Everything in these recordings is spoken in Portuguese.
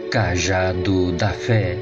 Cajado da Fé.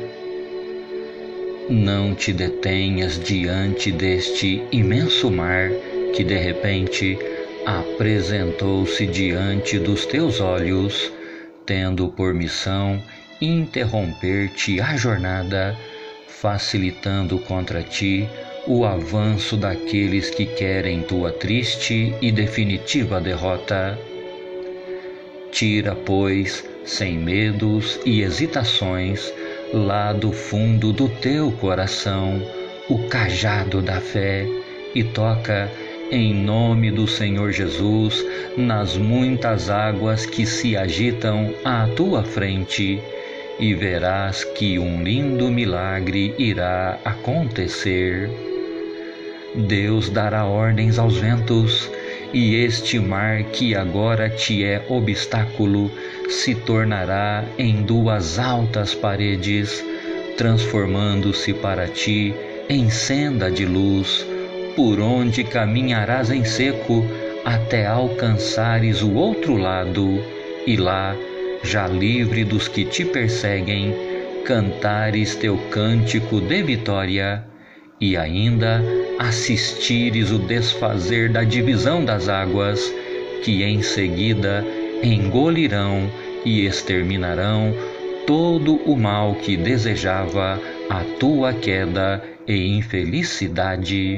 Não te detenhas diante deste imenso mar que de repente apresentou-se diante dos teus olhos, tendo por missão interromper-te a jornada, facilitando contra ti o avanço daqueles que querem tua triste e definitiva derrota. Tira, pois, sem medos e hesitações, lá do fundo do teu coração, o cajado da fé e toca, em nome do Senhor Jesus, nas muitas águas que se agitam à tua frente, e verás que um lindo milagre irá acontecer. Deus dará ordens aos ventos, e este mar que agora te é obstáculo se tornará em duas altas paredes, transformando-se para ti em senda de luz, por onde caminharás em seco até alcançares o outro lado, e lá, já livre dos que te perseguem, cantares teu cântico de vitória, e ainda assistires o desfazer da divisão das águas, que em seguida engolirão e exterminarão todo o mal que desejava a tua queda e infelicidade.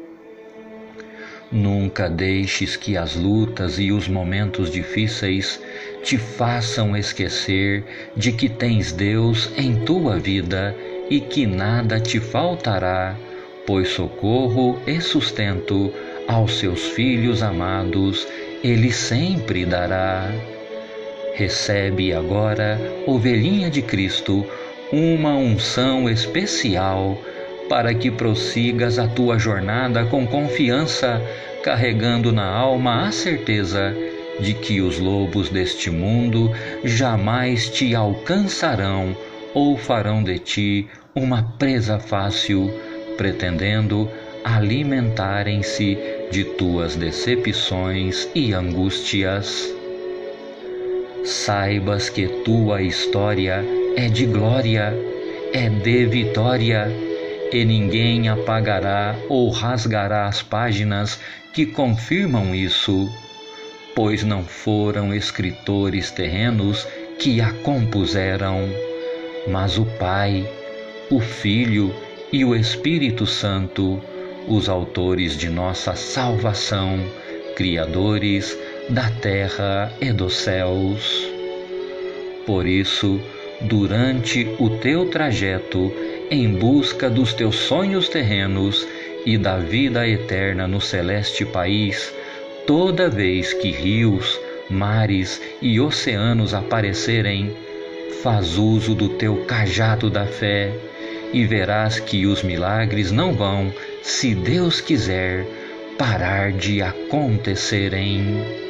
Nunca deixes que as lutas e os momentos difíceis te façam esquecer de que tens Deus em tua vida e que nada te faltará, pois socorro e sustento aos seus filhos amados Ele sempre dará. Recebe agora, ovelhinha de Cristo, uma unção especial para que prossigas a tua jornada com confiança, carregando na alma a certeza de que os lobos deste mundo jamais te alcançarão ou farão de ti uma presa fácil, pretendendo alimentarem-se de tuas decepções e angústias. Saibas que tua história é de glória, é de vitória, e ninguém apagará ou rasgará as páginas que confirmam isso, pois não foram escritores terrenos que a compuseram, mas o Pai, o Filho e o Espírito Santo, os autores de nossa salvação, criadores da terra e dos céus. Por isso, durante o teu trajeto em busca dos teus sonhos terrenos e da vida eterna no celeste país, toda vez que rios, mares e oceanos aparecerem, faz uso do teu cajado da fé, e verás que os milagres não vão, se Deus quiser, parar de acontecerem.